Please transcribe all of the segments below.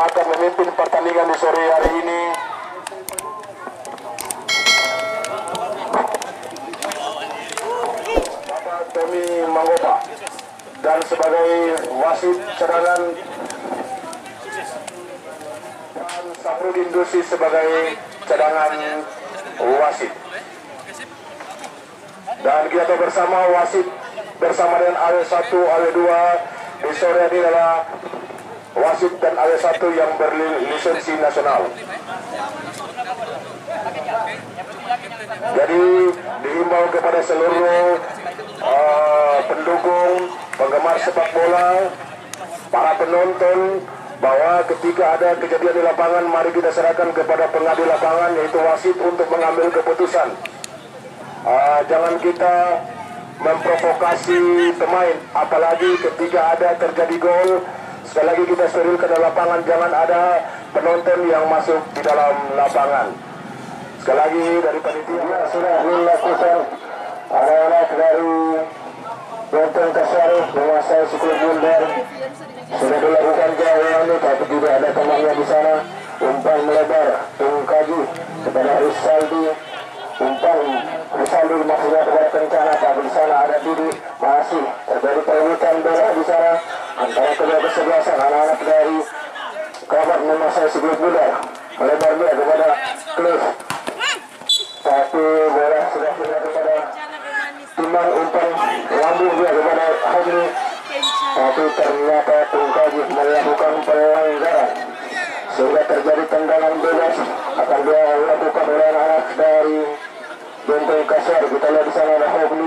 akan memimpin pertandingan di sore hari ini. Bapak Tommy Manggopa, dan sebagai wasit cadangan dan Safrudin Dusi sebagai cadangan wasit. Dan kita bersama wasit bersama dengan AW1, AW2 di sore ini adalah wasit dan AW1 yang berlisensi nasional. Jadi dihimbau kepada seluruh pendukung, penggemar sepak bola, para penonton, bahwa ketika ada kejadian di lapangan, mari kita serahkan kepada pengadil lapangan, yaitu wasit, untuk mengambil keputusan. Jangan kita memprovokasi pemain, apalagi ketika ada terjadi gol. Sekali lagi kita sterilkan lapangan, jangan ada penonton yang masuk di dalam lapangan. Sekali lagi dari panitia sudah dilakukan anak-anak dari Benteng Kasari menguasai Suklub Bundar. Sudah dilakukan jauh ini, tapi juga ada temannya di sana. Umpan melebar, Tungkaji kepada Risaldi. Umpan Risaldi maksudnya kepada Kencana, tapi di sana ada Didi. Masih terjadi perebutan bola di sana antara kedua kesebelasan. Anak-anak dari Kerabat menguasai Suklub Bundar. Melebar dia kepada Cliff. Tapi bola sudah pindah kepada Timang. Umpan lambung dia kepada Hadi. Tapi ternyata Tungkaji melakukan pelanggaran sehingga terjadi tendangan bebas akan dia lakukan oleh anak dari Benteng Kasar. Kita lihat di sana ada Hobli.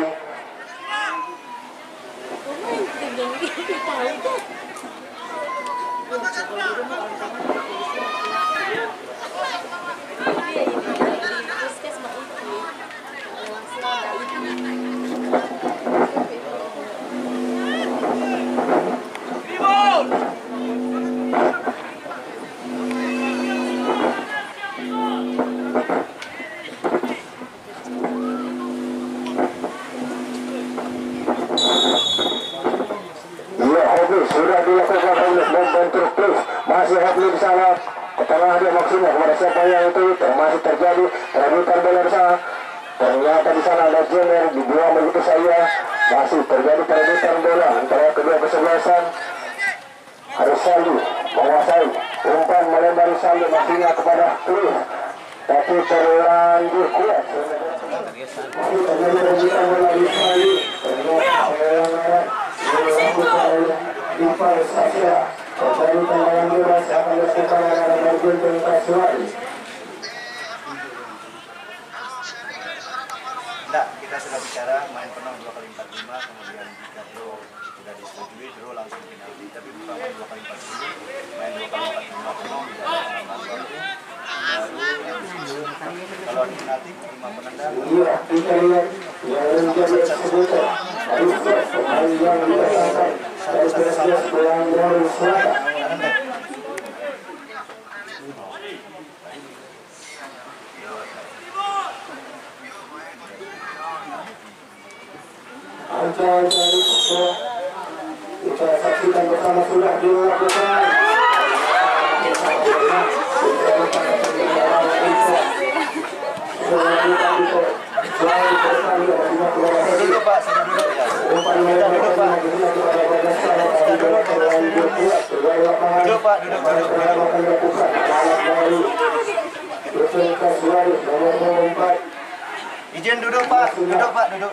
Sudah dilakukan oleh membentur plus. Masih Hobli di sana. Ke tengah dia maksudnya kepada siapa yang itu. Masih terjadi perebutan bola di sana. Ternyata di sana ada Jenner dibuang begitu saja. Masih terjadi perebutan bola antara kedua kesebelasan. Harus Saldi menguasai. Umpan melebar Saldi maksudnya kepada Plus. Tapi terlanjur kuat. Masih terjadi perebutan bola di Saldi. Infal Sasya terjadi tendangan bebas akan dilakukan oleh Benteng Kasari. Tidak, kita sudah bicara main penuh 2x45, kemudian jika draw sudah disetujui, draw langsung penalti. Tapi pertama 2x40, main 2x45 penuh, kalau di penalti 5 penendang. Iya, kita lihat yang menjadi eksekutor. Pemain yang dikatakan harus bersiap pelanggaran selatan. Ancaman dari kita saksikan bersama sudah dilakukan. Duduk Pak, sudah duduk ya. Duduk Pak. Duduk Pak, duduk. Izin duduk Pak, duduk Pak, duduk.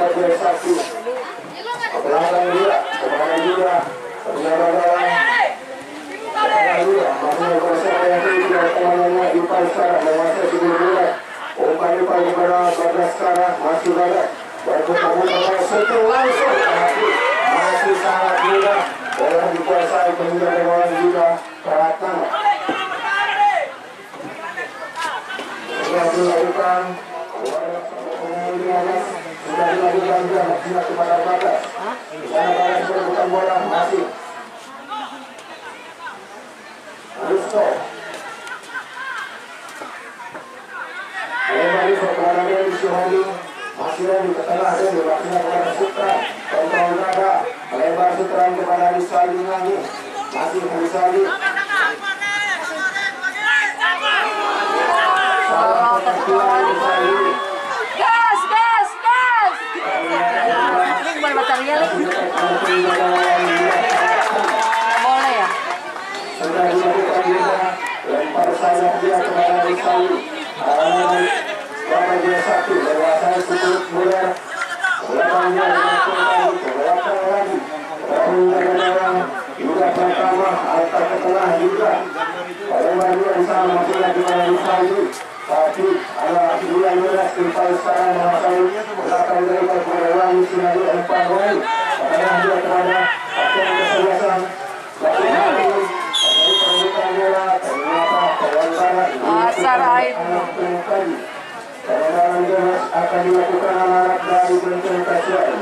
Umpan kepada Bagaskara masih banyak. Masih sangat mudah. Bola dikuasai kemudian oleh juga Pratama. Sudah dilakukan. Sudah dilakukan juga kepada Bagas. Di sana Bagas berebutan bola masih. Rusto. Kembali kepada Dewi Suhadi. Masih lagi ke tengah Dewi. Masih kepada Sutra. Kontrol dada. Melebar Sutra kepada Rizali lagi. Masih Rizali. sudah dilakukan juga lempar sayap dia kepada Rizali. Bapak dia satu menguasai Super Bola. Belakangnya dilakukan ke belakang lagi. Gawang juga pertama antar ke tengah juga. Lempar dia di sana masih lagi kepada Rizali. Tapi ada dua Yudas timpal sekarang menguasai belakang dari Pergerawan Sinadi lempar gol. Tengah dia kepada kapten kesebelasan. Asar air. Akan dilakukan anak dari Benteng Kasihan.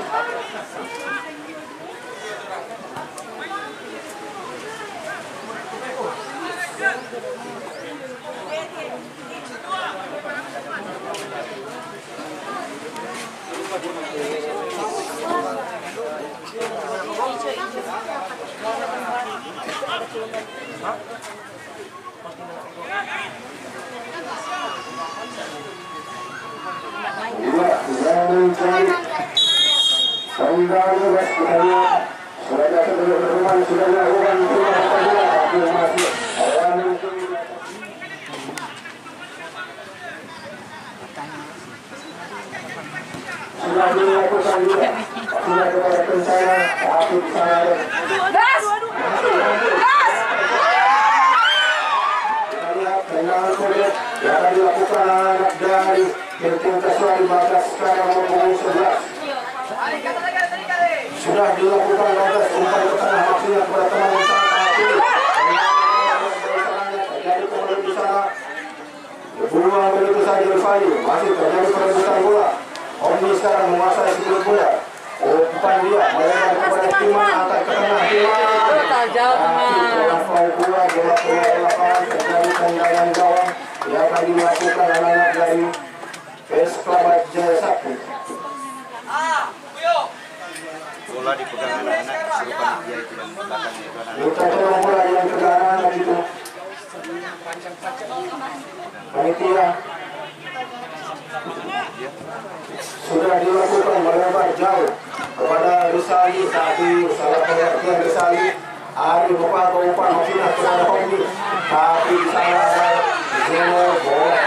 Sudah dilakukan lantas umpan ke tengah maksudnya kepada teman usaha tapi terjadi kemudian di sana 2 menit saja Rifai masih terjadi perebutan bola. Omni sekarang menguasai sebelum bola. Umpan dia melebar kepada Timan angkat ke tengah Timan Jauh teman. bola keluar lapangan terjadi tendangan gawang yang akan dilakukan anak-anak dari PS Klabat Jaya Sakti. Bola dipegang anak-anak suruh panitia itu yang belakang itu anak-anak. Kita tolong bola yang pegang anak itu. Panitia sudah dilakukan melebar jauh kepada Rizali tapi salah pengertian Rizali Ari lupa umpan maksudnya kepada Homni tapi salah Zeno bola.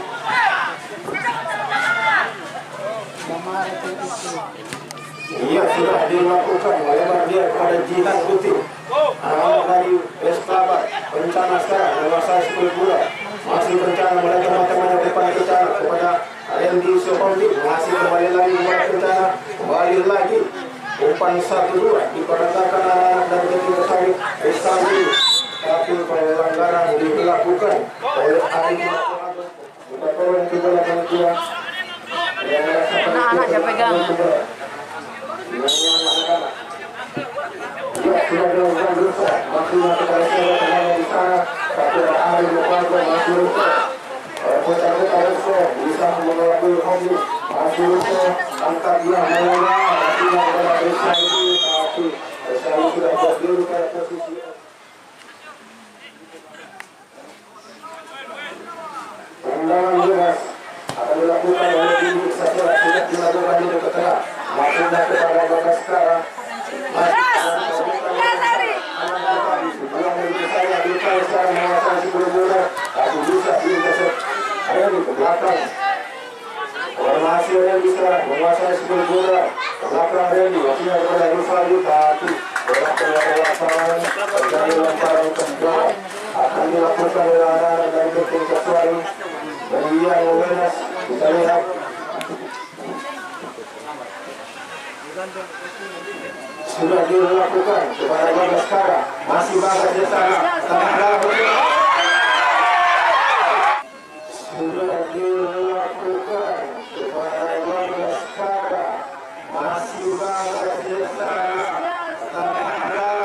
Iya sudah dilakukan melebar dia kepada Jihan Putih anak dari Esklabat rencana sekarang menguasai 10 bola masih rencana melebar teman-temannya depan rencana kepada Randy Sokondi masih kembali lagi kepada rencana kembali lagi umpan 1-2 diperagakan anak-anak dari Benteng Kasihan Rizali tapi pelanggaran dilakukan oleh Ari kita tolong juga panitia Anak-anak dia pegang. Ya, sudah dilakukan dosa. Maksudnya kepada saya di sana, tapi Ari Lopago masih dosa. Kota-kota dosa bisa mengelakui hobi. Masih dosa, angkat dia melengah. Maksudnya kepada desa itu, tapi desa itu sudah berdiri pada posisi. Tendangan bebas akan dilakukan oleh Dini Sasera sudah dilakukan di dekat tengah. Maksudnya kepada Bapak sekarang. Formasi yang bisa menguasai 10 bola belakang Randy maksudnya kepada Rufali tapi bola keluar lapangan terjadi lemparan ke belakang akan dilakukan oleh anak-anak dari Benteng Kasihan Mendiang Wenas kita lihat sudah dilakukan kepada Bagas sekarang masih Bagas di sana tengah dalam sudah dilakukan kepada Bagas sekarang masih Bagas di sana tengah dalam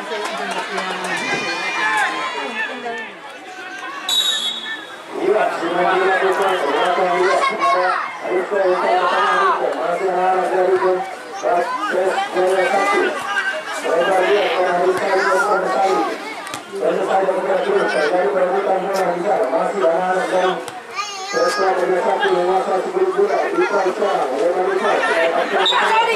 Iya, semua dilakukan. Silakan lihat kepada Arifo yang masih ada dari Tes Jaya Sakti. Lebar dia pada hari kali yang sekali. Selesai bergerak dari perebutan bola di sana. Masih anak-anak dari Tes Jaya Sakti menguasai sebelum bola. Bisa serang. Lebar dia. Sorry.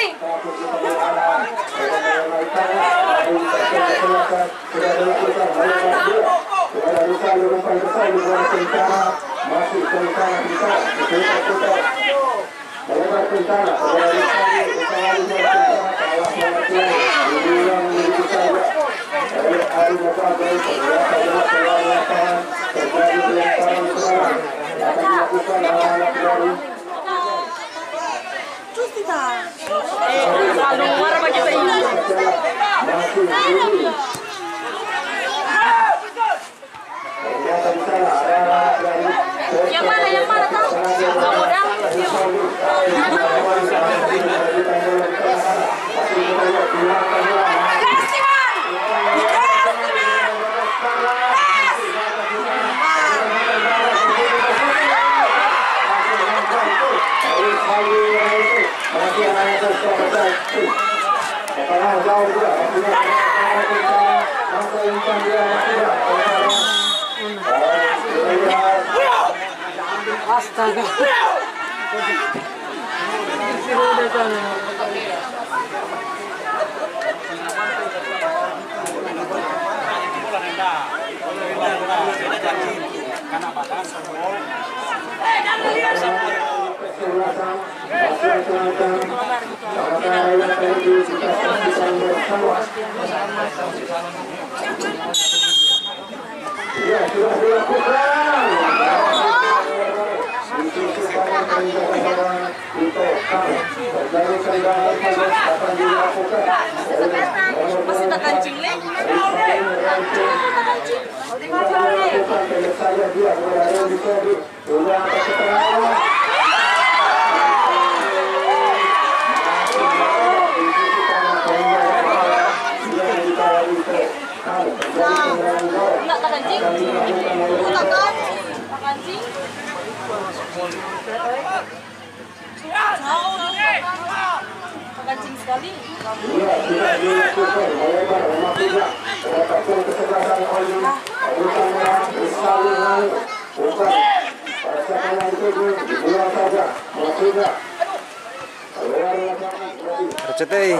Sudah dilakukan. Sudah bisa dilakukan bersaing dengan Kencana. Masih Kencana bisa diputar-putar. Melebar Kencana. Sudah Yang mana tahu? Kamu dah. Astaga. Masih tak kancing leh? Enggak tak kancing? Tak kancing? Kancing sekali. Cetai.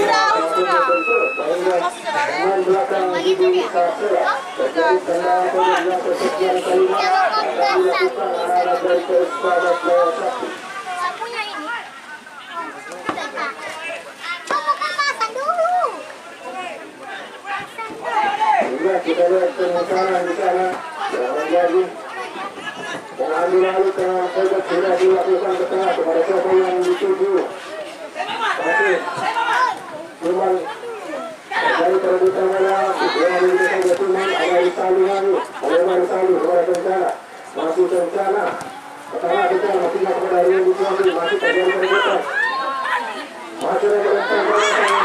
Sapunya ini. Kamu kan pasang dulu. Kita lihat pengusaha di sana jangan lagi mengambil alih tengah saja sudah dilakukan ke tengah kepada siapa yang dituju. Tapi cuman dari perebutan bola yang diberikan ke Tuman ada di saluran oleh Salu kepada Kencana masih Kencana pertama kita masih kepada yang dituju masih terjadi perebutan masih ada perebutan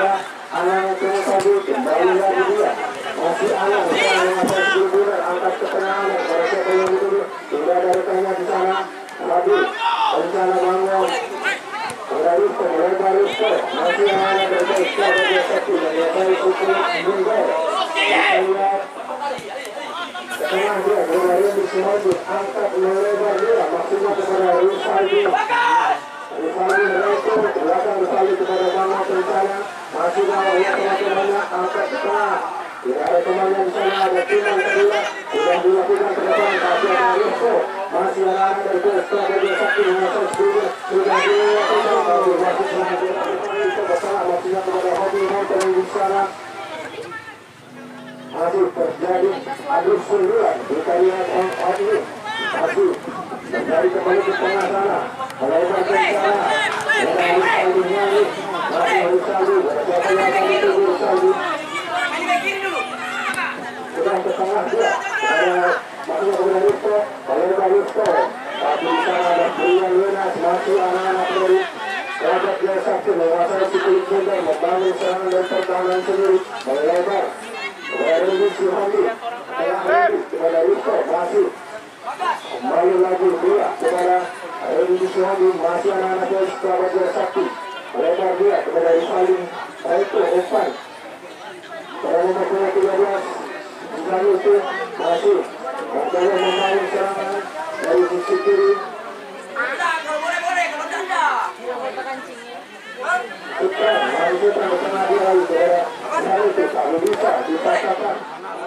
masih anak angkat tengah dia kepada Randy Suhaji, angkat melebar dia maksudnya kepada Rizaldi. Rizaldi mereka belakang Rizaldi kepada Mama Kencana, masih bawah ya teman-temannya, angkat ke tengah. Tidak ada temannya di sana, ada Timan kedua, sudah dilakukan ke depan, tapi ada Rizko, masih anak-anak dari Pesta dari Sakti mengasas dulu, sudah dilakukan, masih bersama maksudnya kepada Hobi Monten di sana. Masih terjadi adu sundulan di kalian ini masih terjadi kembali ke tengah sana melebar ke sana masih harus salju siapa yang akan ditunggu salju sudah ke tengah dia ada maksudnya kepada Risto melebar Risto tapi di sana ada Brian Lunas masih anak-anak dari Rabat Jaya Sakti menguasai si kulit bundar membangun serangan dan pertahanan sendiri melebar kepada Randy Suhaji, kepada Rizko masih kembali lagi dia kepada Randy Suhaji, masih anak-anak dari Rabat Jaya Sakti melebar dia kepada Rizaldi itu Evan pada nomor 13 Rizaldi itu masih mencoba membangun serangan dari sisi kiri Putra, mari kita ke tengah dia lagi kepada Rizaldi itu kalau bisa dipaksakan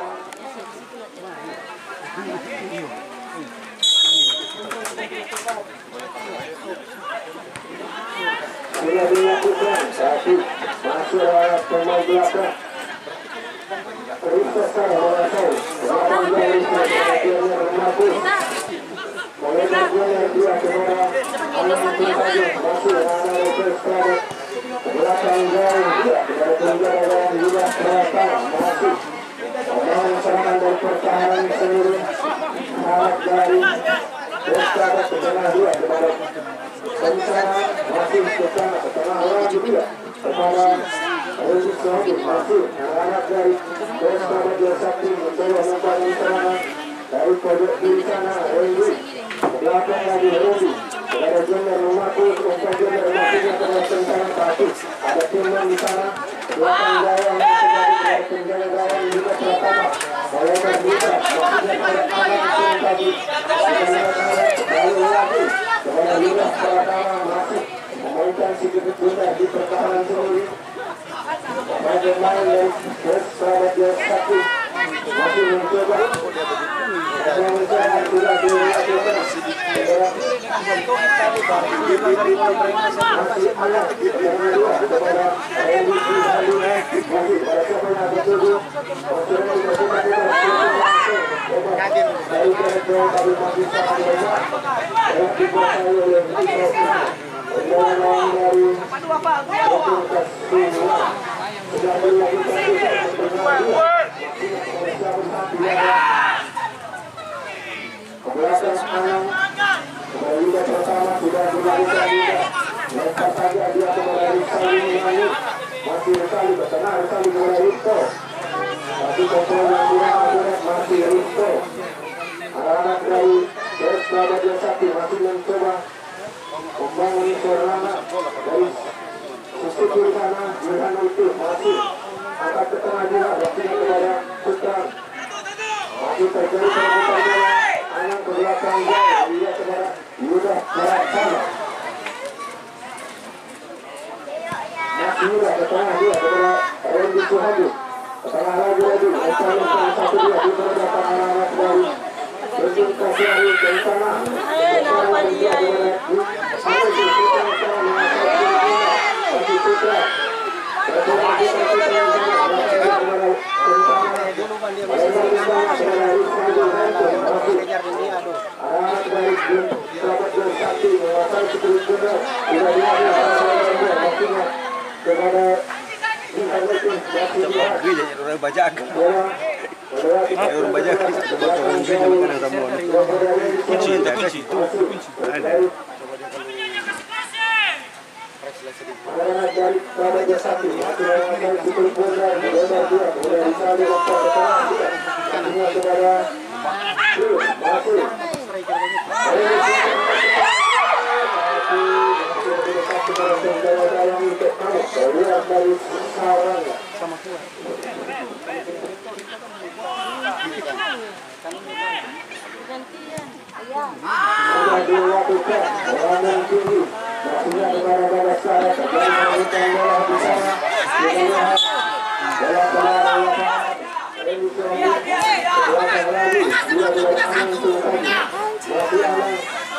sudah dilakukan tapi masih ada pemain belakang Rizko sekarang mengasau belakang dari akhirnya mengaku melebar dia kepada anak-anak masih ada Pesta belakang jauh dia kepada penjara dan juga perasaan masih membangun serangan dari pertahanan sendiri anak dari Pesta ke tengah dia kepada Kencana masih ke sana ke tengah lagi dia kepada Randy Suhaji masih anak dari Pesta Jaya Sakti mencoba membangun serangan dari pojok kiri sana Randy ke belakang lagi Randy kepada Jenner Lumaku umpan Jenner maksudnya kepada Kencana tapi ada Timan di sana belakang gawang kepada penjaga gawang juga Pratama melebar bisa maksudnya kepada anak tadi lalu lagi kepada Lunas Pratama masih memainkan sedikit bundar di pertahanan sendiri pemain dari Rabat Jaya Sakti masih mencoba sudah dilakukan masih anak yang kedua kepada Randy Suhaji masih pada siapa yang dituju maksudnya dilakukan dari Pedro tadi masih sangat lebar yang dikuasai oleh Rizko pendangan dari Provinsi Sumut sudah dilakukan juga ke belakang Anang kepada Yuda pertama sudah dilakukan juga lempar saja dia kepada Rizaldi menangis masih Rizaldi ke tengah Rizaldi kepada Rizko tapi kontrol yang kurang akurat masih Rizko anak-anak dari Pesta Jaya Sakti masih mencoba membangun serangan dari sisi kiri sana Johan itu masih angkat ke tengah juga waktunya kepada Putra masih terjadi perebutan bola Anang ke belakang dia kepada Yuda Pratama masih Yuda ke tengah dia kepada Randy Suhaji ke tengah lagi mencari satu dia di belakang anak-anak dari Bendung Kasiari dari sana sekarang dia Putra orang bajak kunci ada dari Rabat Jaya Sakti dari Sukul Pondra kepada dia kepada Rizaldi lempar ke tengah dia akhirnya kepada masih dari Sarang sama gantian. Iya. Sudah dilakukan serangan tinggi. Maksudnya kepada Bagaskara terjadi perebutan bola di sana. Bola keluar belakang lagi. Dia angin masih aman.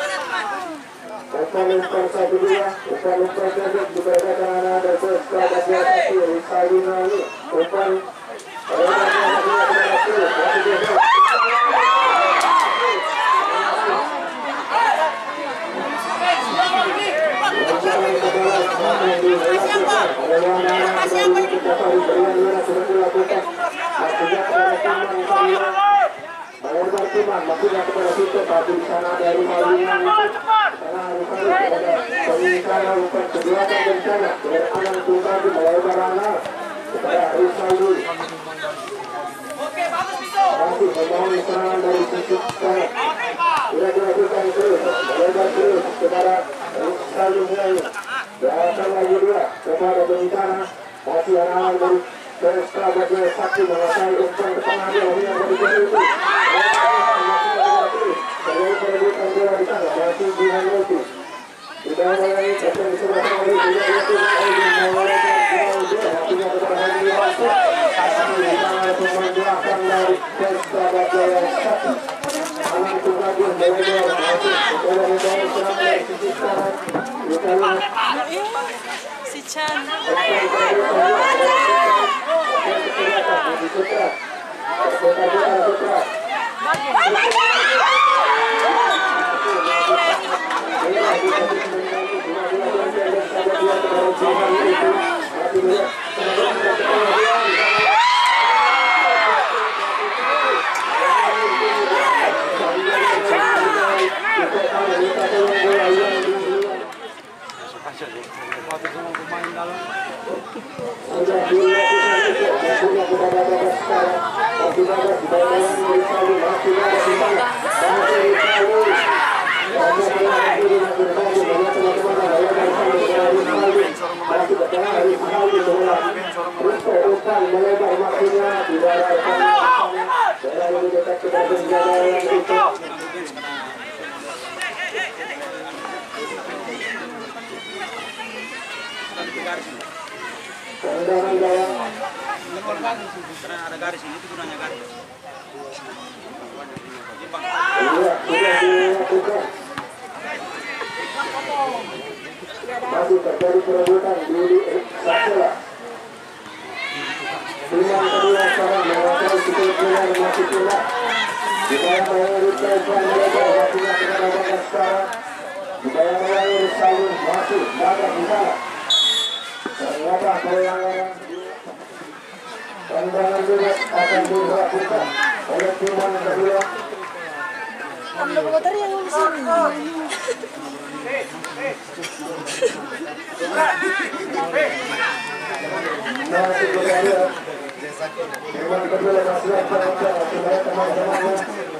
Umpan satu dua. Umpan pendek diperagakan anak dari Bagaskara bagian satu. Rizaldi lagi. Umpan maksudnya kepada situ tapi di sana ada Rizaldi karena bukan kedua bencana anak tunggal di bawah barana kepada Rizaldi masih membangun serangan dari sisi sana sudah dilakukan terus melebar terus kepada Rizaldi ini diarahkan lagi dia kepada bencana masih anak dari Bagaskara bagian satu menguasai umpan ke tengah dia yang dari itu terjadi perebutan bola di sana masih Gianlutti tidak mulai akan diserahkan oleh Gianlutti waktunya kepada Hadi masuk di sana pemain belakang dari Bagaskara bagian satu anak itu bagian melebar masuk bola membangun serangan dari sisi kanan Si Chan. melebar maksudnya tidak ada bola lebih dekat kepada penjaga yang itu tendangan gawang ada garis ini itu gunanya garis. sudah dilakukan masih terjadi perebutan di Saksela Bilang kedua sekarang menguasai sikil bola masih tidak dibayang oleh Rizaldi melebar waktunya kepada Bagaskara dibayang oleh Rizaldi masih dapat di sana ternyata pelanggaran tendangan bebas akan dilakukan oleh tim yang kedua. Anda pengotor yang di sini. Masih berada. Memang kedua masih ada supaya teman-teman.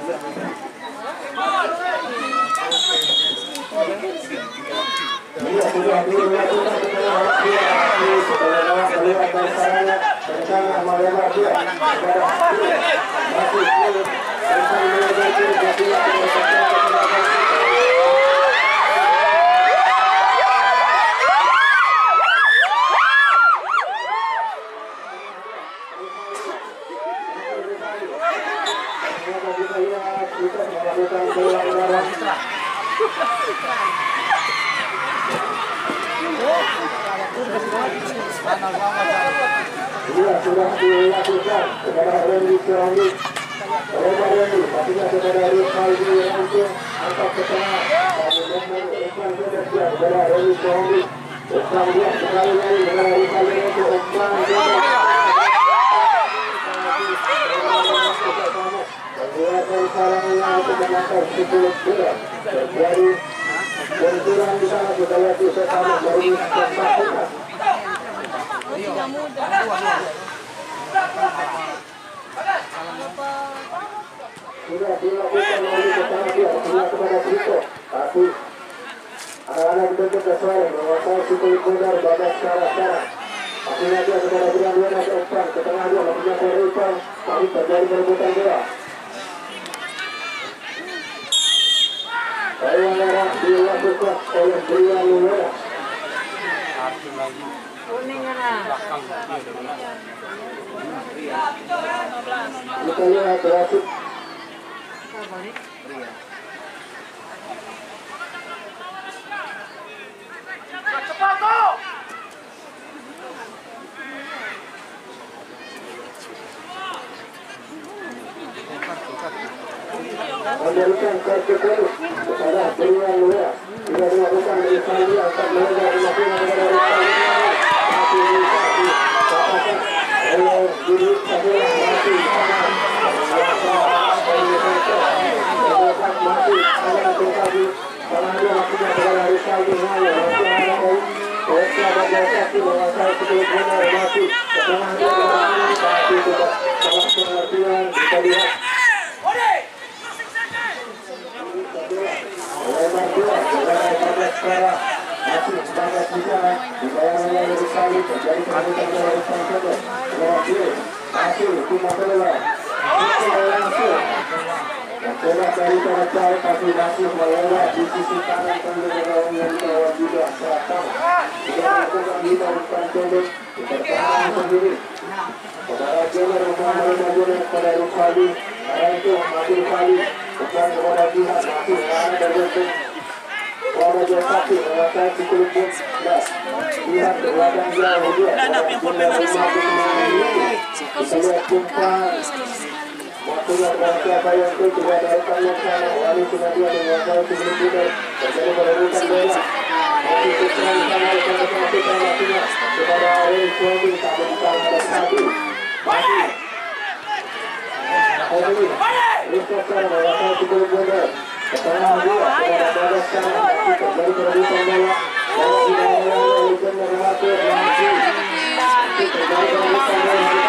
Dia sudah dilakukan setelah keluar dari sarana rencana melebar dia masih melebar dia sudah dilakukan kepada Randy Rizaldi maksudnya kepada Rizaldi langsung angkat ke tengah umpan bebas dia kepada Randy Rizaldi umpan dia sekali lagi kepada Rizaldi untuk umpan membuatkan sarangnya untuk menangkap 10 bola terjadi benturan di sana kita lihat di sesama dari kesatuan Tidak mudah. sudah dilakukan oleh kesana dia sebelah kepada Brito tapi anak-anak bentuk kesuai menguasai sikil bola Bagaskara sekarang akhirnya dia kepada Brian ke umpan ke tengah dia maksudnya ke Ripon tapi terjadi perebutan bola Yang merah dilakukan oleh Brian Lumera. Kita lihat wasit. Memberikan kartu kuning kepada Brian Lumera. Tidak dilakukan dari Sandi akan melanggar lakukan kepada dari tercapai tapi masih melewat di sisi kanan pengguna yang bawah juga selatan. Kita lakukan kita bukan condong bertahan sendiri. Saudara Jenner Muhammad Jenner pada Rufali, itu masih Rufali bukan kepada pihak masih ada bentuk Wama Jasati menguasai sikul pun lihat ke belakang jauh dia. Kita lihat kumpulan waktunya berarti apa yang itu tidak ada yang sana lalu sudah dia menguasai sikul pun terjadi perebutan bola. Masih putra di sana kita waktunya kepada Ray Suami tak bisa ada satu. Masih Rufai menguasai sikul pun. Setelah dia kepada bagas kanan masih terjadi perebutan bola. Bola di bawah Legend melewati masih terjadi perebutan bola.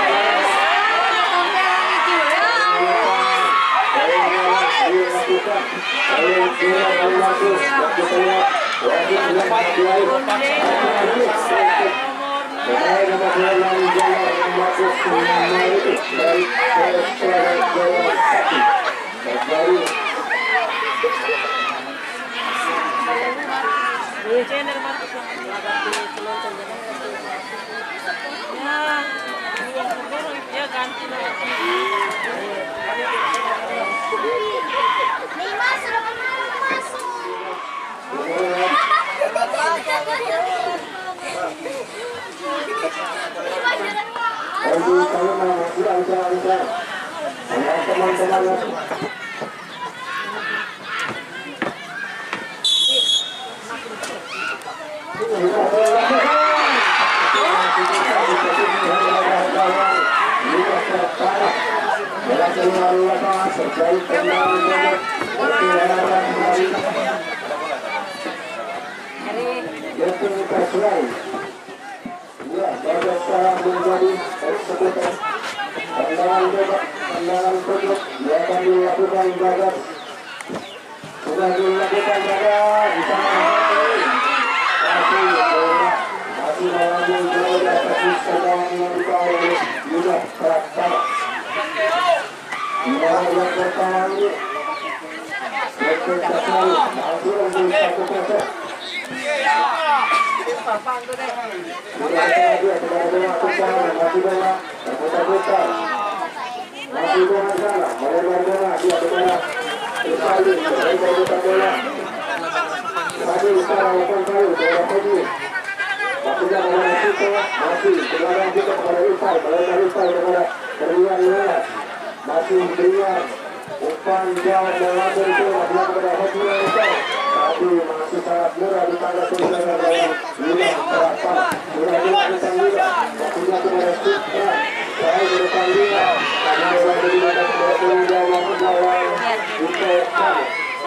Masih berian umpan jauh melambung itu adalah kepada Hotman Rufai, tapi masih sangat murah di tangga saudara dalam lima berapa murah depan lima waktunya kepada Sutra saya di depan lima karena orang beribadah kepada penjauh maupun jauh untuk sana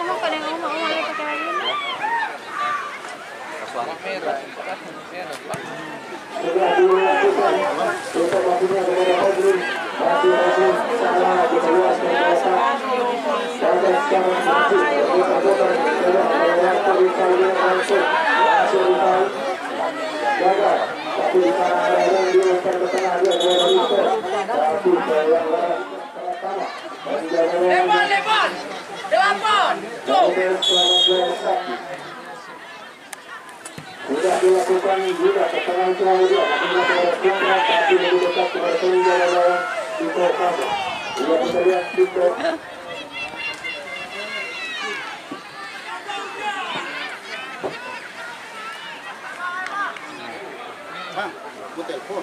sudah dilakukan untuk waktunya kepada Hotman masih salah di keluar kekuasaan pada sekarang masih berputar dalam melewati kalian langsung gagal tapi di sana ada yang dilakukan ke tengah dia dari itu tapi yang pertama dan jalan Sudah dilakukan juga keterangan dia tapi lebih dekat kepada penjara lawan di Korban. Ia kita lihat Tito. Bang, gue telepon.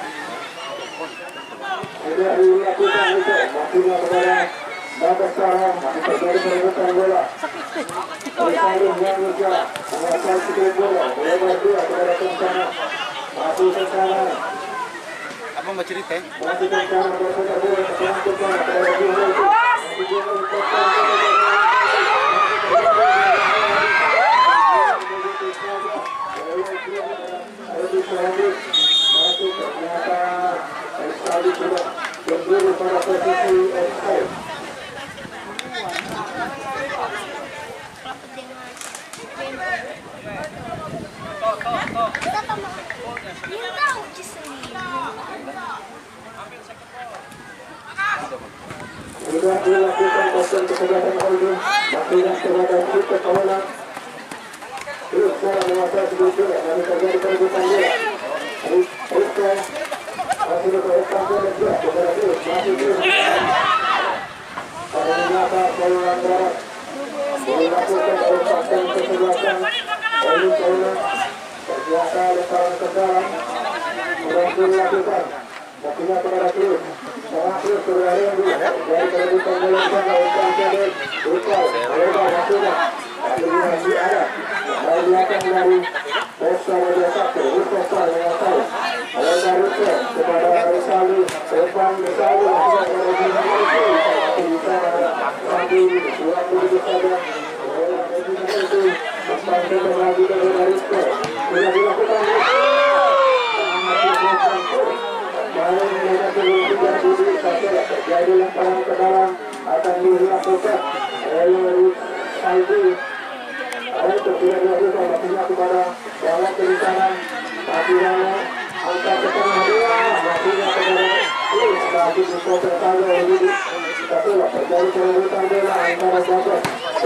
Sudah dilakukan itu maksudnya kepada Bapak Sarah masih terjadi perebutan bola. Bersaling yang juga menguasai sikap bola. Melebar dia kepada Kencana. Masih Kencana. Apa mau cerita? Masih Kencana berputar bola kepada Kencana kepada Bimo itu. Masih Bimo masuk ternyata sekali sudah berdiri pada posisi offside. Sudah dilakukan kosong kesempatan Olden, maksudnya kepada kita kawalan. Terus sekarang menguasai sebetulnya, namun terjadi perebutan bola. Rifka masih berperebutan bola juga, kepada terus, masih terus. Pada menyapa kawalan barat, dilakukan perebutan kesebelasan. Olden kawalan, terbiasa leparan ke dalam, berhasil dilakukan. Maksudnya kepada terus. Terus berlari dari perebutan bola sana Ustaz Jadil Rukau Lebar maksudnya masih ada dari belakang dari Resta Wajah Sabtu Rukau menguasai Lebar Rukau kepada Rizali depan Rizali maksudnya kepada Bima itu masih bisa sambil uang begitu saja itu Ustaz Jadil lagi kepada Rukau sudah dilakukan terjadi lemparan ke dalam akan dilakukan oleh Saidi. Ada tidak dilakukan maksudnya kepada bawah kelincaran Patirana angkat ke tengah dia maksudnya kepada tapi bisa tertawa lebih tapi lah terjadi perebutan bola antara Jabat.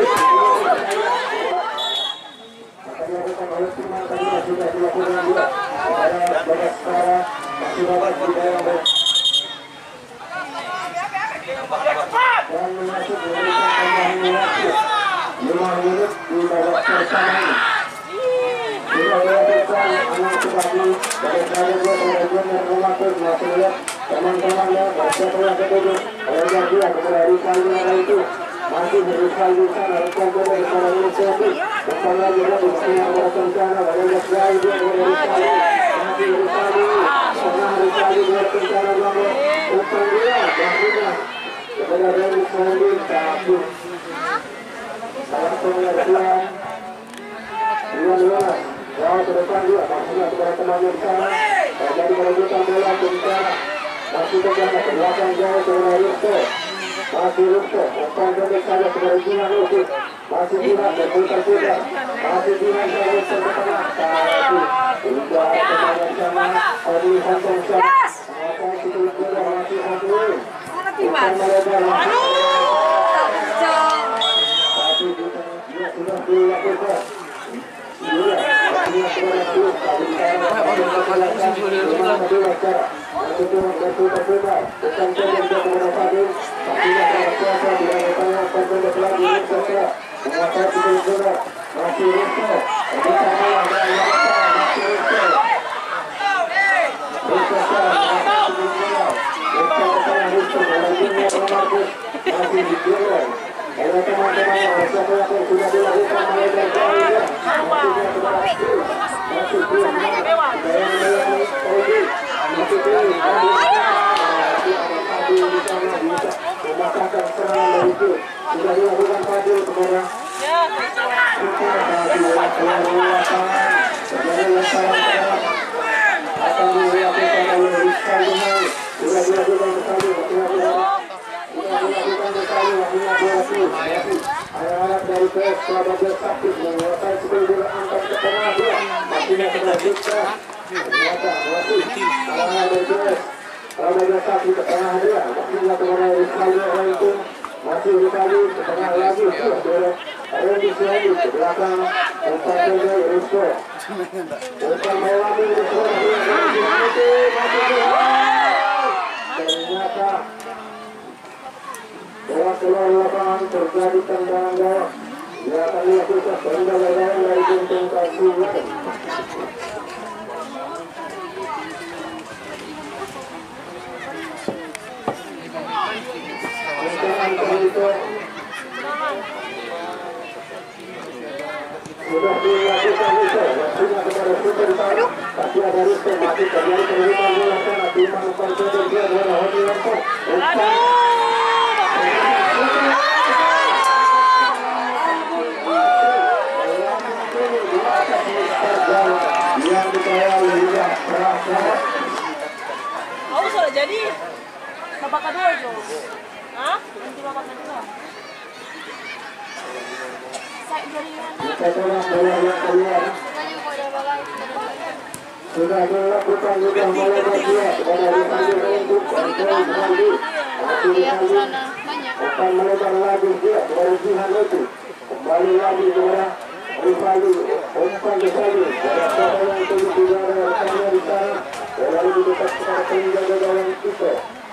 Makanya bukan oleh teman tadi sudah dilakukan juga pada banyak sekarang masih dapat di dalam dan masuk memberikan tambahan waktu 5 menit di babak pertama ini. Sudah dilakukan anak seperti dari Prabowo Prabowo yang memakai masih lihat teman-temannya bersiap yang ketujuh oleh dia kepada Rizal itu masih berusaha di sana Rizal kepada inisiatif bersama juga di sini yang berencana oleh Rizal dia kepada Rizal masih Rizal tengah Rizal berencana bangun utang dia maksudnya kepada Reni Sandi tapi salah pengertian dua jauh ke depan dia maksudnya kepada temannya di sana terjadi perebutan bola berbicara masih berjalan ke belakang jauh kepada Rufto masih Rufto umpan pendek saja kepada Jinan Rufto masih Jinan berputar putar masih Jinan saja ke tengah tapi tidak temannya di sana Adi Hasan sana menguasai situ juga masih satu umpan melebar masih tapi dia sudah dilakukan oleh teman-teman yang sudah dilakukan oleh berbagai sudah dilakukan Fadil kepada akan dilakukan oleh Rizal Dumai sudah dilakukan sekali anak-anak dari PS Prabowo Sakti menguasai skill bola angkat ke tengah dia maksudnya kepada Dikta ternyata masih anak-anak dari PS Prabowo Sakti ke tengah dia maksudnya kepada Rizal itu masih Rizal ke tengah lagi Randy Suhaimi ke belakang, umpan pendek Rizko. Umpan melami Rizko. Ternyata bola keluar lapangan, terjadi tendangan gawang. Dia akan dilakukan tendangan dari Guntung Kasulan. Tendangan kali itu sudah dilakukan itu, waktunya kepada Super Utara, tapi ada Rizko masih terjadi penerimaan bola sana, timah umpan pendek dia bola Hodi Lampung. Yang dikawal juga Prasono. Oh, sudah jadi babak kedua itu. Hah? Nanti babak kedua. Kita tolong bola yang keluar. Sudah dilakukan juga mulai dia kepada Rizaldi untuk kontrol Rizaldi. Masih Rizaldi akan melebar lagi dia kepada Jihan itu. Kembali lagi kepada Rizaldi, umpan Rizaldi. Pada bola yang tujuh juga ada rekannya di sana. Bola ini tetap kepada penjaga gawang kita.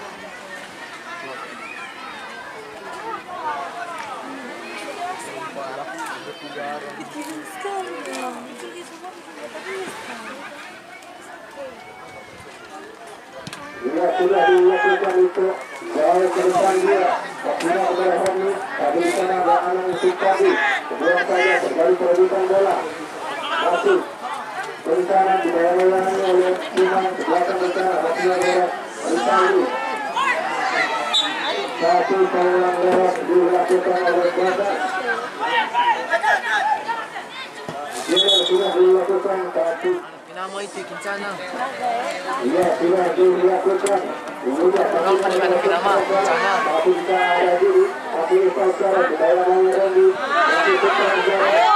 Dia sudah dilakukan itu jauh ke depan dia. Waktunya kepada Honi. Tapi di sana ada Anang Sukadi. Kedua saja kembali perebutan bola. Masih berencana dibawa-bawaannya oleh Imam ke belakang bencana. Waktunya lewat Rizaldi. Satu peluang lewat dilakukan oleh Batas. Dia sudah dilakukan satu. Nama itu Kincana. Iya, sudah dilakukan. Sudah tapi kita ada diri. Masih Iqbal sekarang di daerah Randy. Masih Putra Jaya.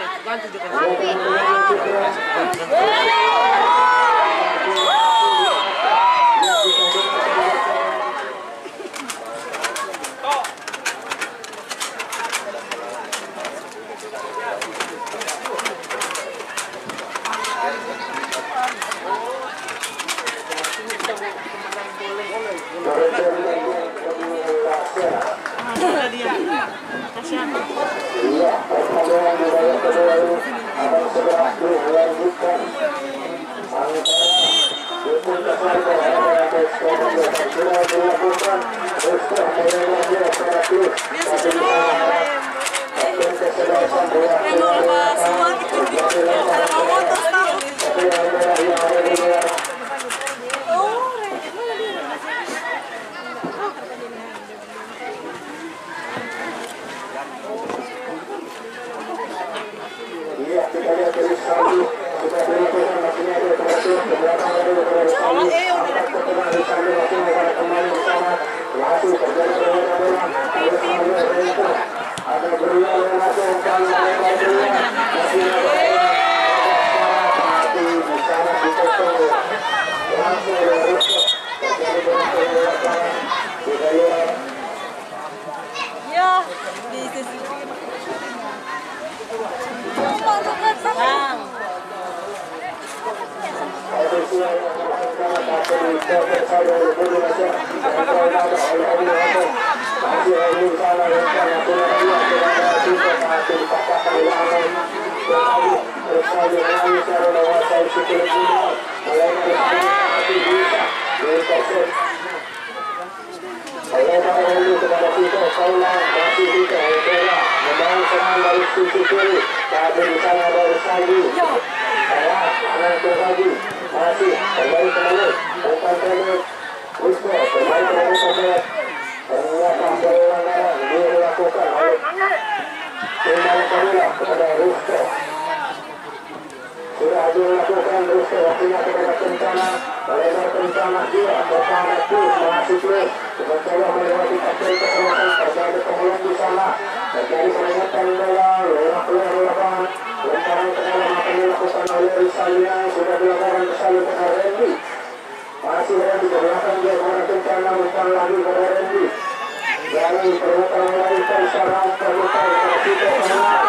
Sudah dilakukan Rizko, waktunya kepada Kencana. Melebar Kencana dia, bersama Kus, masih Kus. Mencoba melewati kapten kesempatan, terjadi kemudian di sana. Terjadi peringatan bola, lewat keluar lapangan. Lemparan ke dalam akan dilakukan oleh Rizaldi yang sudah dilakukan Rizaldi kepada Randy. Masih Randy ke belakang dia kepada Kencana, umpan lagi kepada Randy. Dari perbuatan bola Rizaldi sekarang terbuka, terbuka,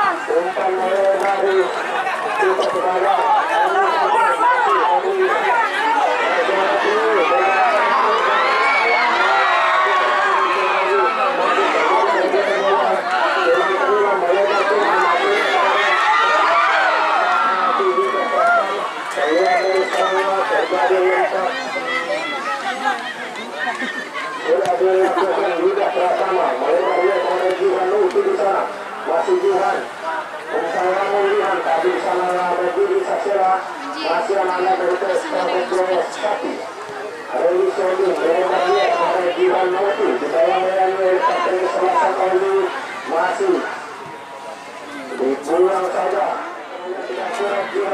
masih Jihan bersama Mulihan tadi di sana ada Budi Sasera masih anak dari Tesla Sapi Reli Sodi Remadia ada Jihan Mati di bawah Reli Kapten Selatan Oli masih dibuang saja tidak kurang Jihan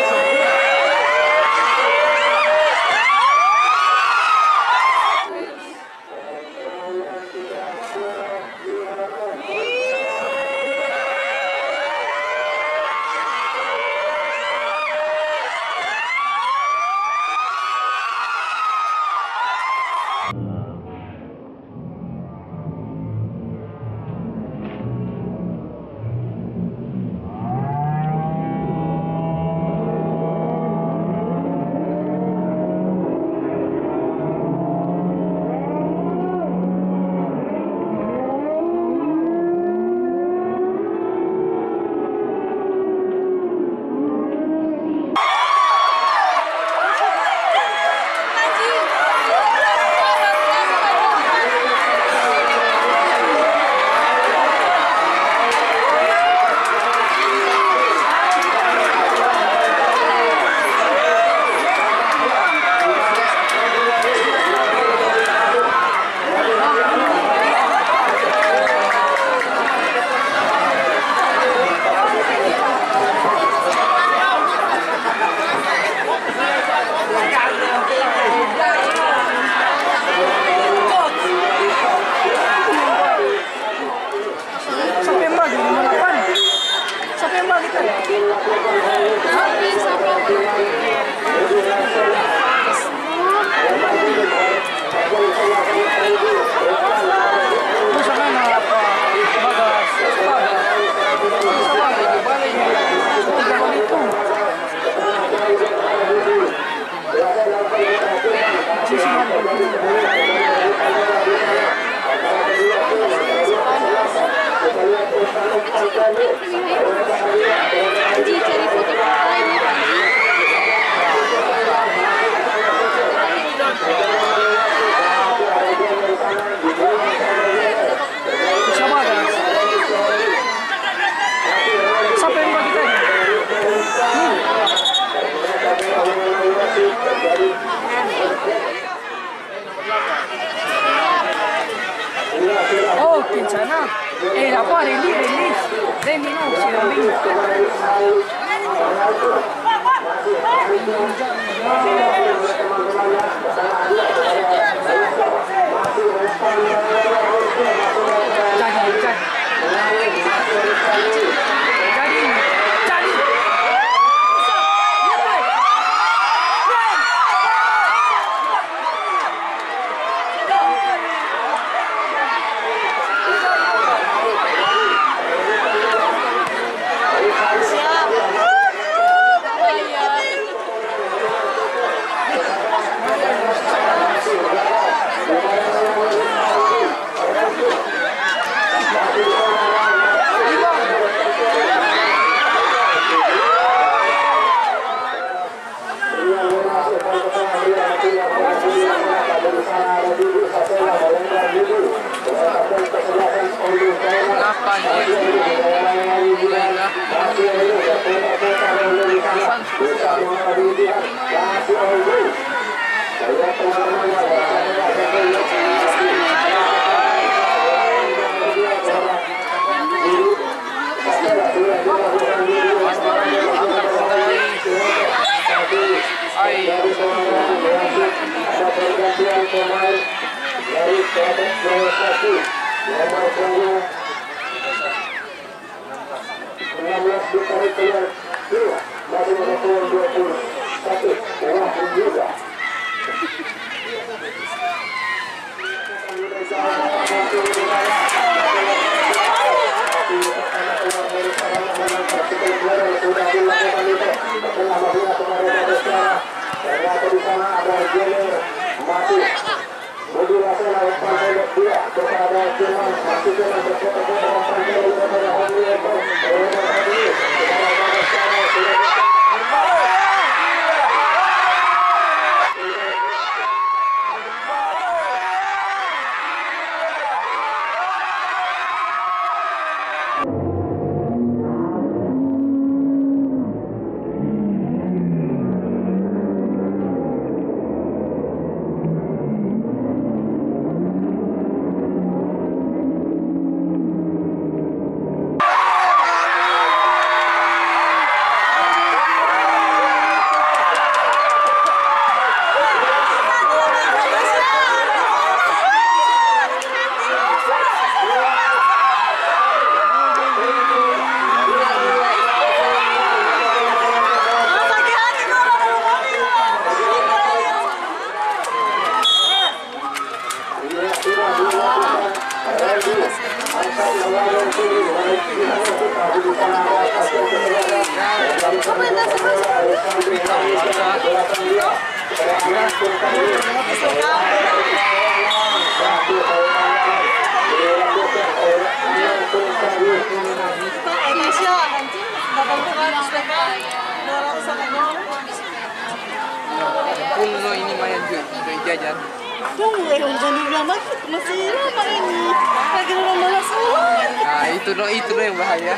Oh, Kincana. Apa? Randy no, si Randy. Full ini mayan juga jajan. Tunggu jangan dibilang masih lama ini. Lagi orang malas. Nah itu yang bahaya.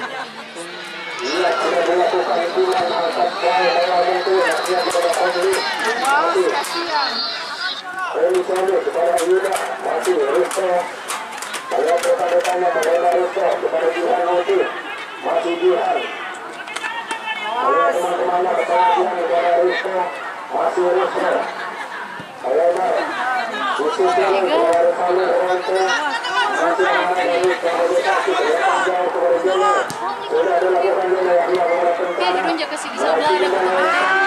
Dirunjuk ke sini sebelah ada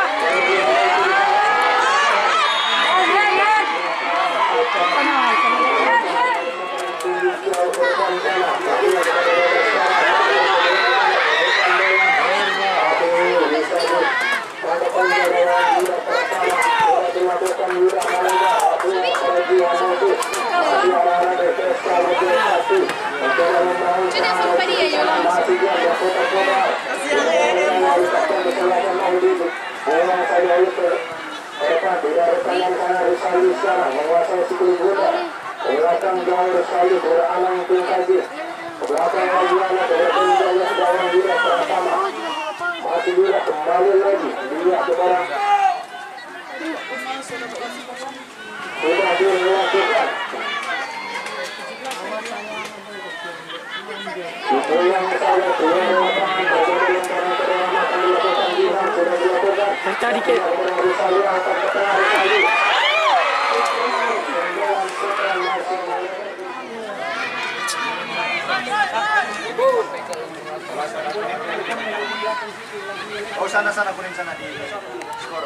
Oh sana kuning sana di skor.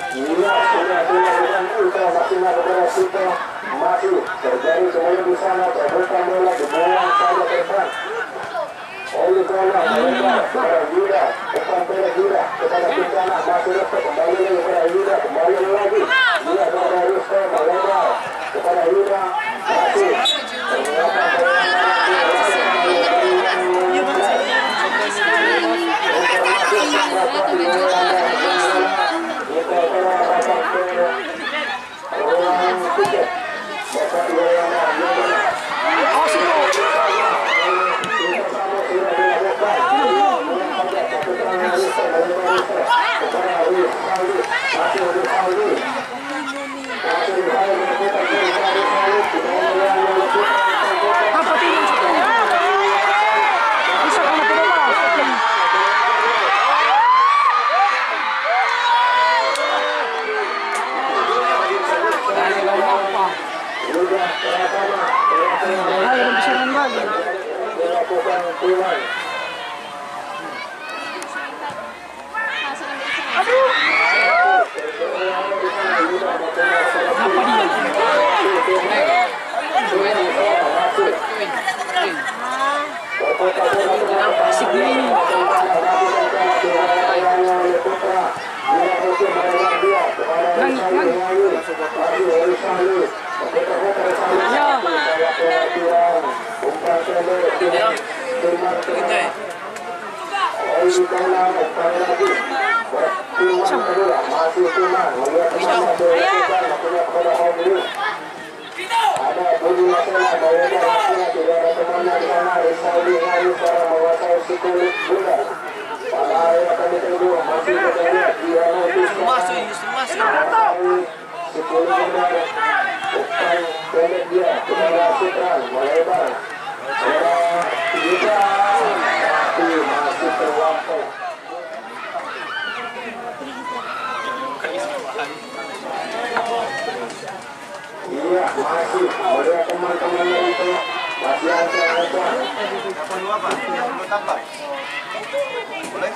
Masih terjadi semuanya di sana, terbuka bola dibuang saja ke depan. Oleh bola kepada Yuda, depan pada Yuda, kepada Kencana, masih Rusto kembali lagi kepada Yuda, kembali lagi. Yuda kepada Rusto, melebar kepada Yuda, masih. Iya, masih ada teman-teman itu masih ada. Perlu apa? Perlu tambah? Boleh?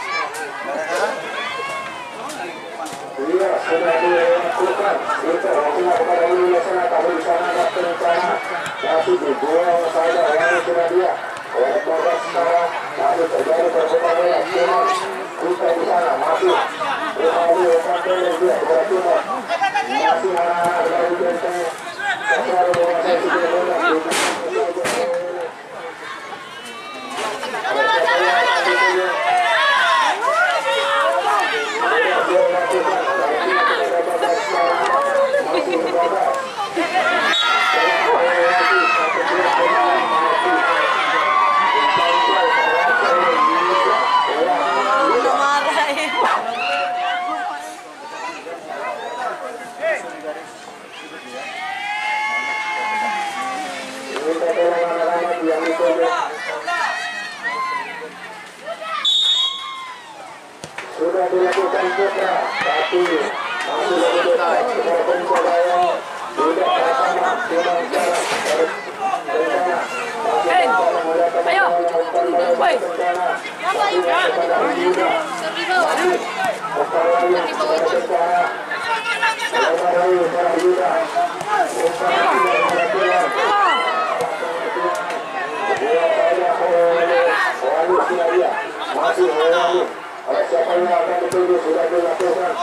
Iya, sudah dilakukan. Itu artinya kepada Indonesia kalau di sana ada rencana masih dibuang saja yang sudah dia. Oleh proses sekarang masih terjadi perkembangan yang kita di sana masih berlalu sampai dia berarti masih ada dari benteng. Sudah dilakukan putra, tapi masih dilakukan pencobaan tidak bersama dengan cara Ayo, woi. masih mengalami siapa yang akan ditunjuk sudah dilakukan.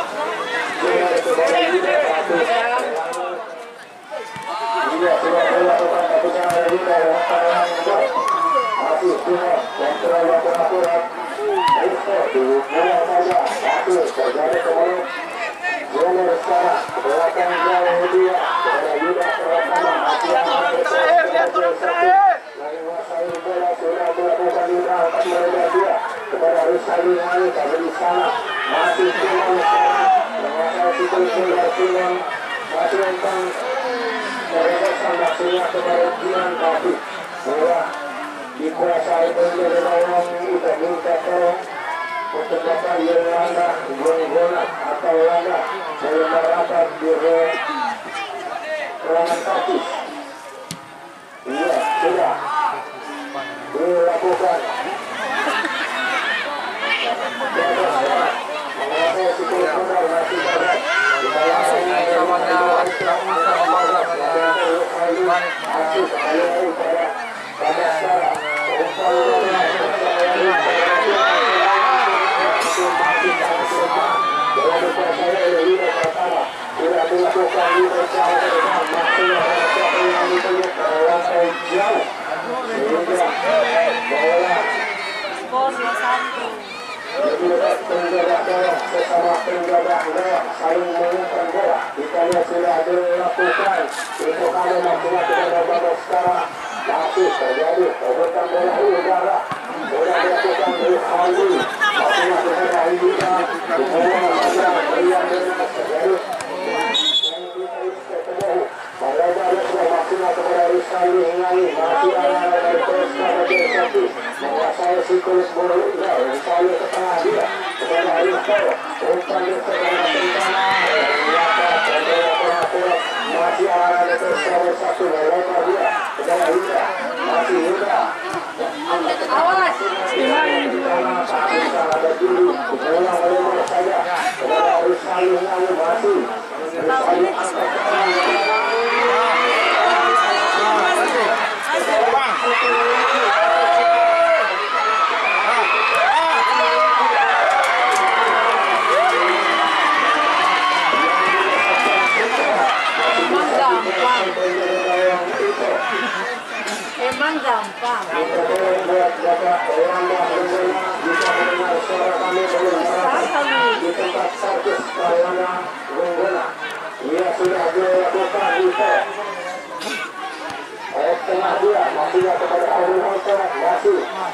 Juga sudah dilakukan keputusan juga masih semua yang telah dilakukan aturan. Itu dimulai saja satu terjadi kembali. Mulai sekarang belakang jauh dia kepada Yuda pertama masih menguasai bola sudah dilakukan Yuda akan merebut dia kepada Rizali Hali tapi di sana masih Simon menguasai situ bola Simon masih tentang merebut sanksinya kepada Jian tapi bola dikuasai oleh orang itu minta tolong untuk dapat Yolanda Gonggona atau Yolanda dari merapat di ruangan taktis. Iya, sudah dilakukan. Skor 2-1. Sesama penjaga bola saling mengumpan bola. Kita lihat sudah dilakukan. Itu kalau maksudnya kita dapat sekarang masih terjadi perebutan bola udara. Bola dilakukan di Hali. Maksudnya kepada Hidika. Bola saja yang terjadi. Pada maksudnya kepada Rizali Hingali masih ada dari Preska bagian satu menguasai siklus bola Rizali ke tengah dia kepada Rizal umpan di tengah tentana masih ada dari Preska bagian satu melempar dia kepada Hidra masih Hidra Awas, ada dulu bola melempar saja kepada Rizali Hingali masih Rizali angkat ke tengah emang gampang. Di tempat servis Kalana Gonggona. Ia sudah dilakukan itu. Tengah dia masih kepada Abu Hansa masih.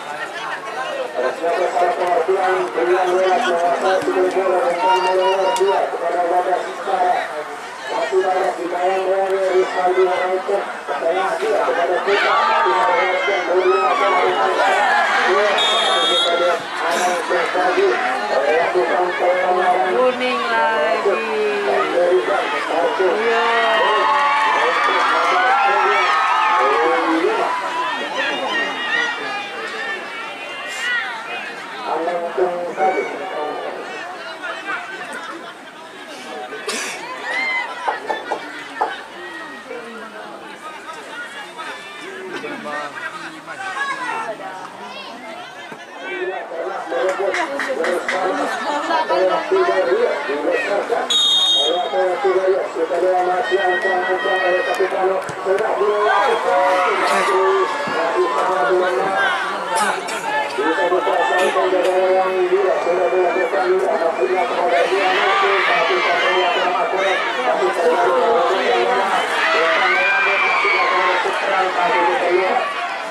Siapa salah pengertian pilihan bola menguasai siklus bola dan melewat dia kepada Badas Sekarang. Masih banyak di kanan dari Rizali Hansa tengah dia kepada kita diharapkan berulang kali dia kepada anak bertagi lakukan pengenalan Kuning lagi. Iya.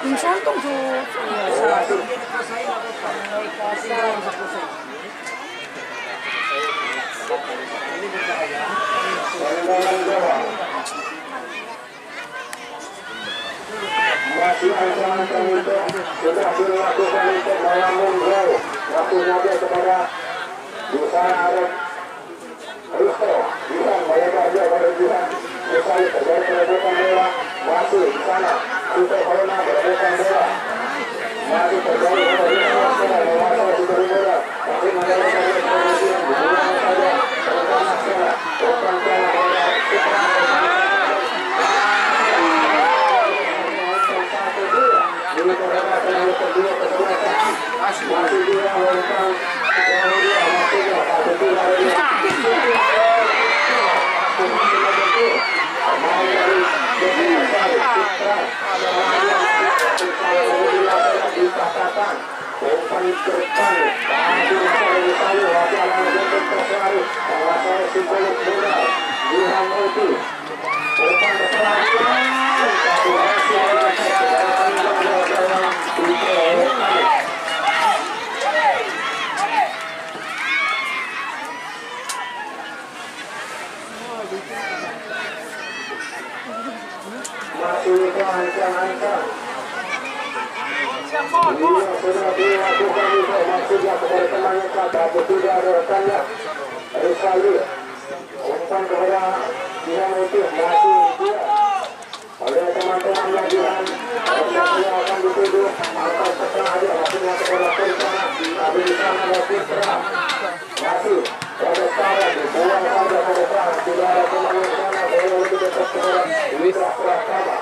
Santung tuh. Masih ancaman itu sudah dilakukan untuk melamun gol. Waktunya dia kepada di sana ada Risto, Jihan melebar dia pada Jihan. Misalnya terjadi perebutan bola, masih di sana Risto Corona perebutan bola. Masih terjadi perebutan bola, menguasai di bola. Masih mengalami kemudian di belakang saja. Pertama sana, bukan bola masih dia melakukan masih ancang-ancang. Sudah dilakukan itu maksudnya kepada temannya tapi tidak ada rekannya. Rizali umpan kepada Jihan itu masih dia oleh teman-temannya Jihan. Dia akan dituduh angkat setengah aja maksudnya kepada Putra. Tapi di sana ada Putra masih pada cara dibuang saja ke depan. Tidak ada temannya sana boleh lebih dekat kepada Witra Pratama.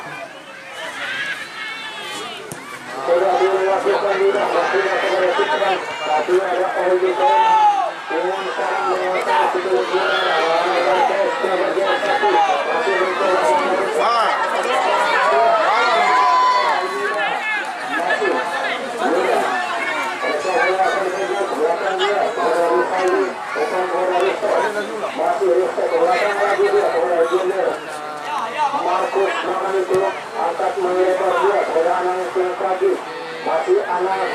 Sudah dilakukan juga maksudnya kepada Putra. Tapi ada Olgi Kona dengan sekarang menguasai sebelum bola. Masih berjalan. Masih Risto ke belakang lagi dia kepada Junior. Markus makan itu angkat melebar dia kepada Anang yang lagi. Masih Anang.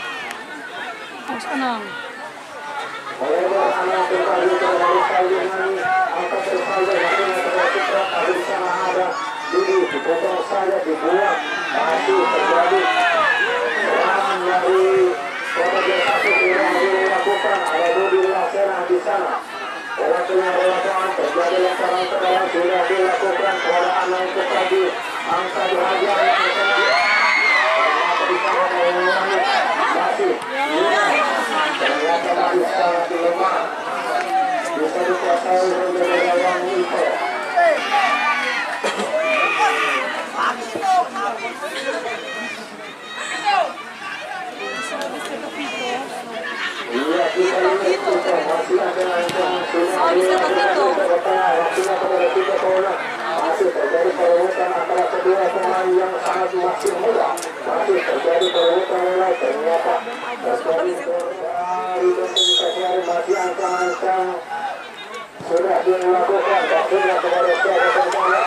Melebar Anang yang lagi kepada Rizaldi dengan angkat Rizaldi masih kepada Putra. Tapi di sana ada Didi dipotong saja dibuang. Masih terjadi serangan dari Kota Satu yang dilakukan. Ada Budi Laksana di sana. Waktunya berlakukan terjadi lemparan ke dalam sudah dilakukan kepada Anang itu tadi angka dihajar masih ternyata masih sangat lemah bisa dikuasai oleh gawang itu. Iya, kita masih ada masih terjadi perebutan antara kedua pemain yang sangat masih muda. Masih terjadi perebutan bola ternyata terjadi masih ancang-ancang sudah dilakukan maksudnya kepada siapa pemain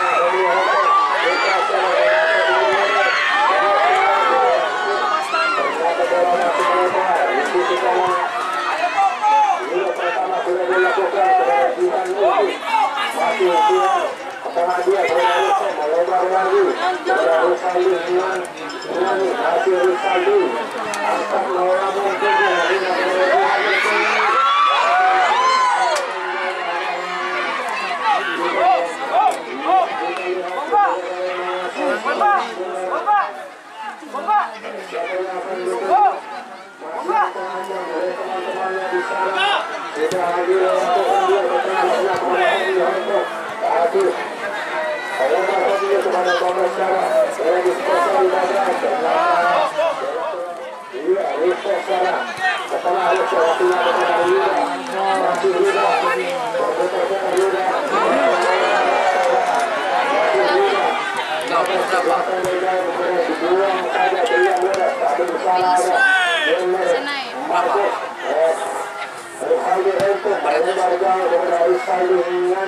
ternyata bola masih melebar di sisi kanan. Pertama sudah dilakukan kepada Jihan masih dia setengah dia berlalu melebar lagi kepada Rizaldi dengan masih Rizaldi angkat melamun juga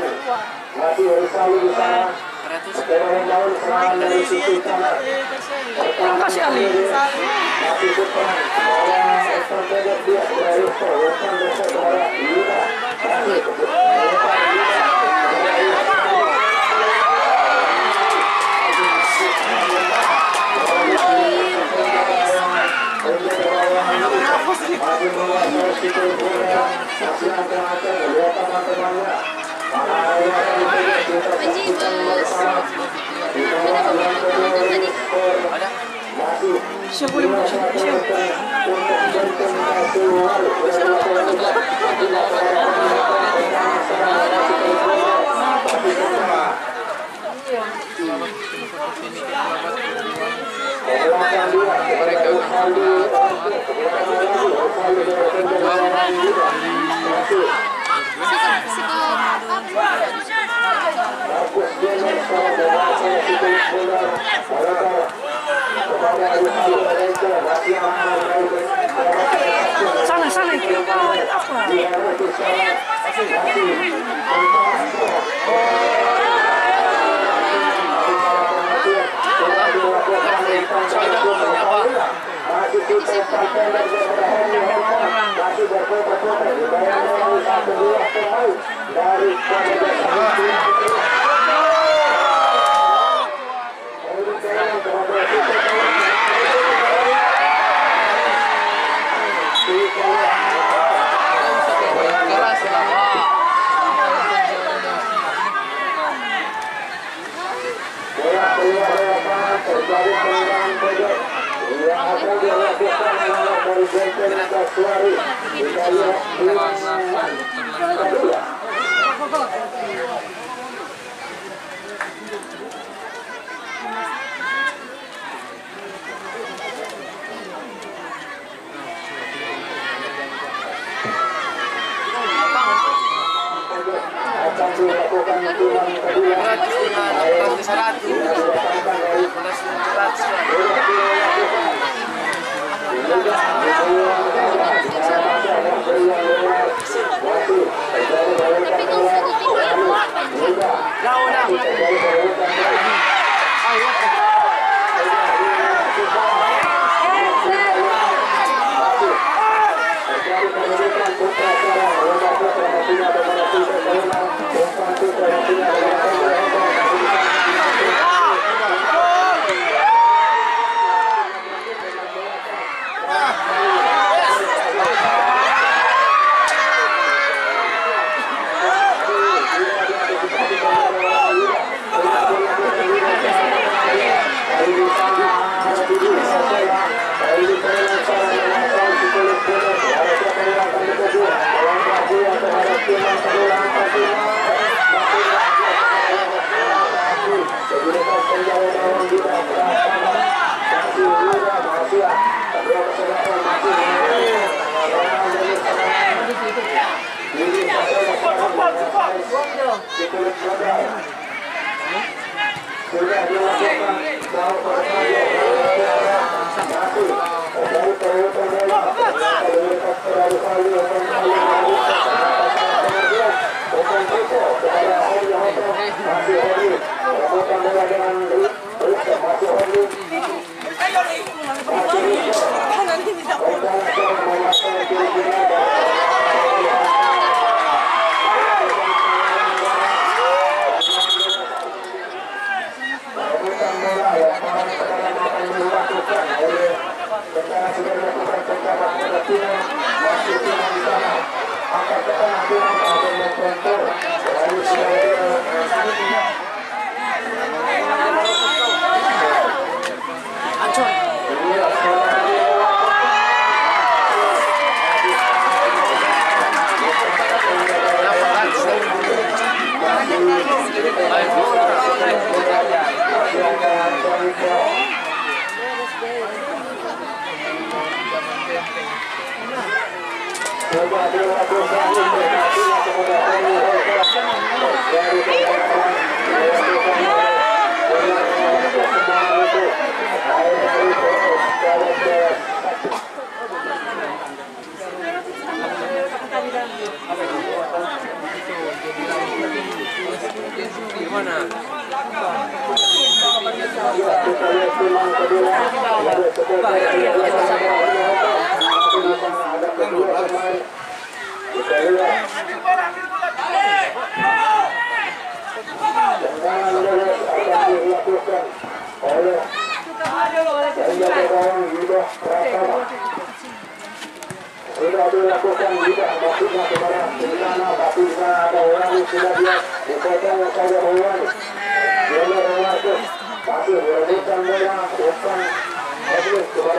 masih Rizaldi di sana membangun serangan dari sisi kanan. Kasih Ali. Sana kita apa? Gimana? pertimbangan kedua ada sebuah ada kedua pemain kita lihat tendangan lurus akan dilakukan oleh Gawang Yuda Pratama. Sudah dilakukan juga maksudnya kepada Bintana, tapi ada orang yang sudah dia dipotong saja orang. Dia berlaku masih berebutkan bola bukan lebih kepada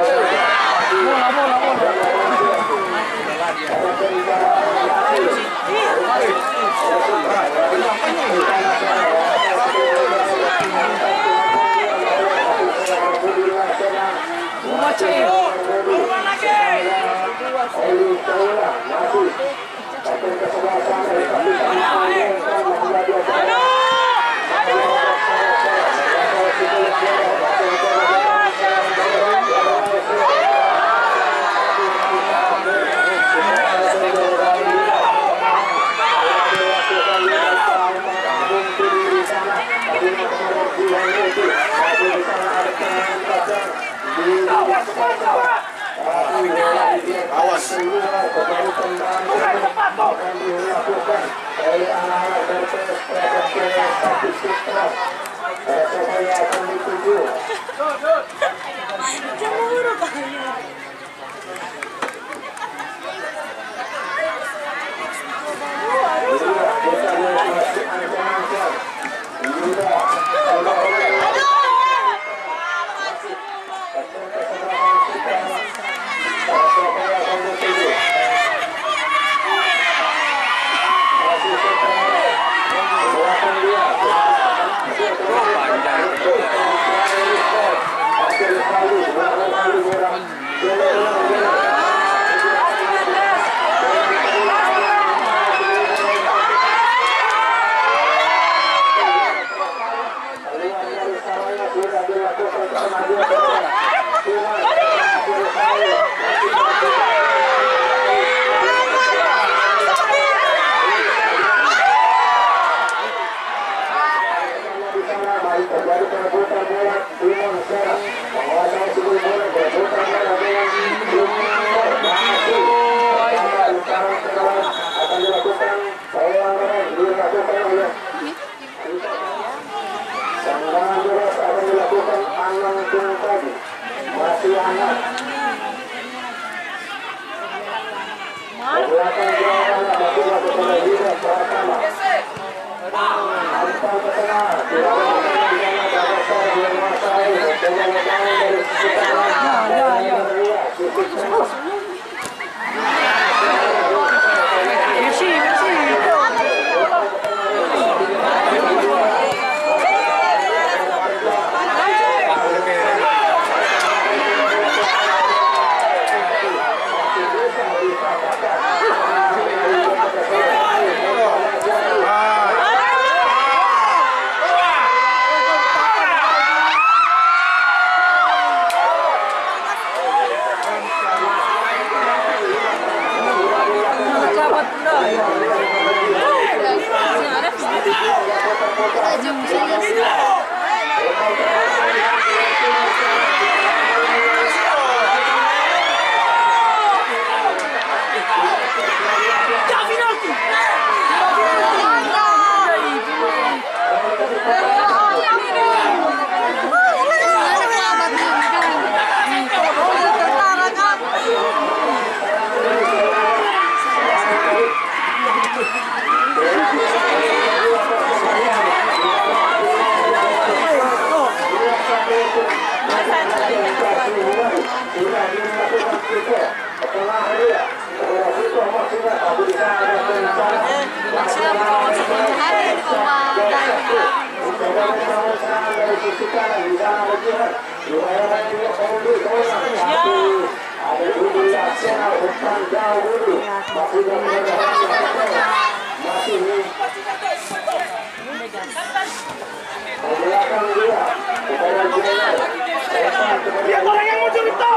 Lihat orang yang muncul itu.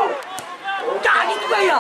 Jangan itu ya.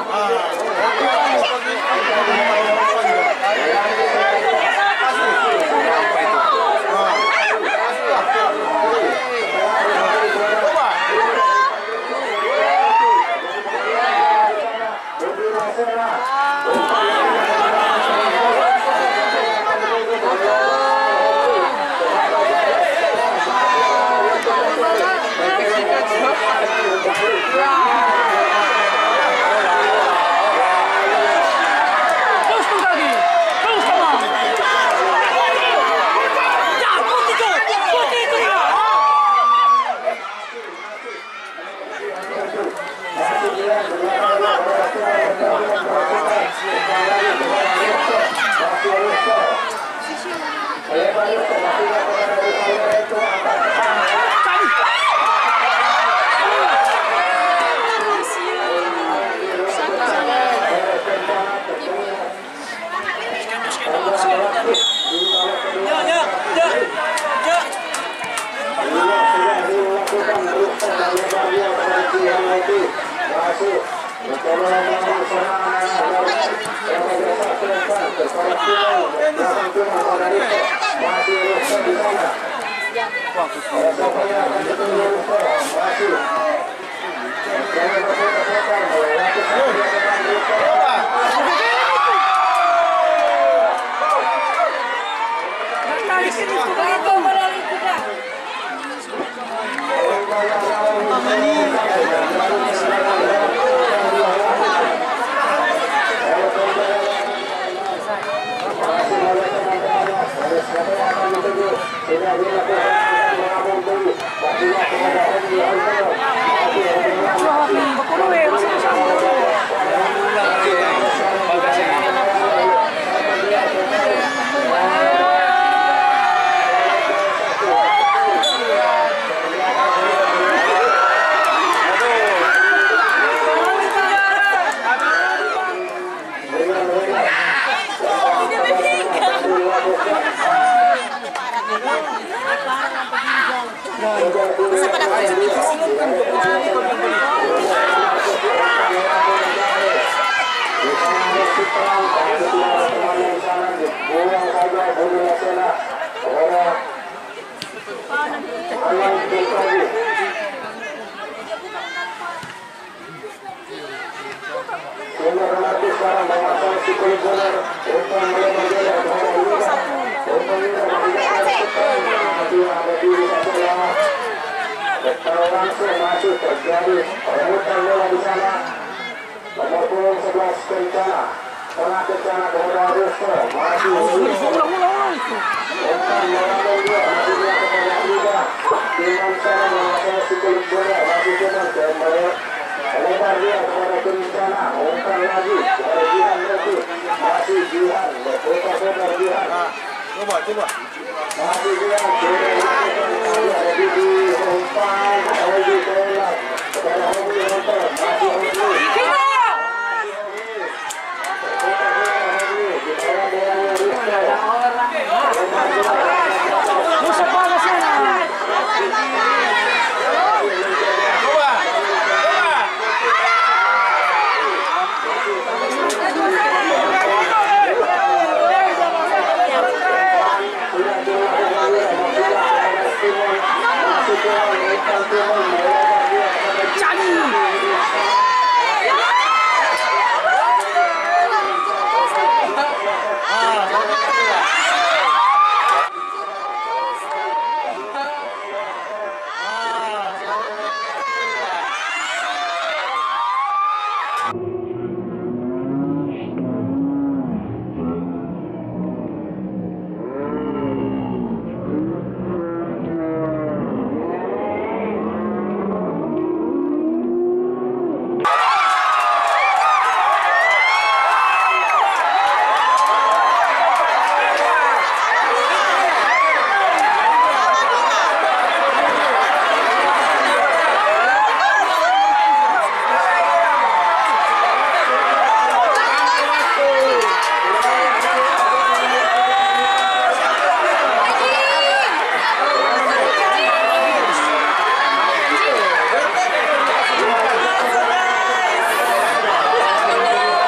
langsung masuk terjadi rebutan bola di sana. Nomor punggung 11 Kencana, tengah Kencana kepada Rusto, masih umpan melalui dia, masih dia kepada Liga. Timon sana menguasai si kulit bola, masih Timon kembali lebar dia kepada Kencana, umpan lagi kepada Jihan Reti, masih Jihan, berputar-putar Jihan. Coba. Masih Jihan, ada di umpan, Hobi tolak kepada Hobi Hobi, masih Hobi.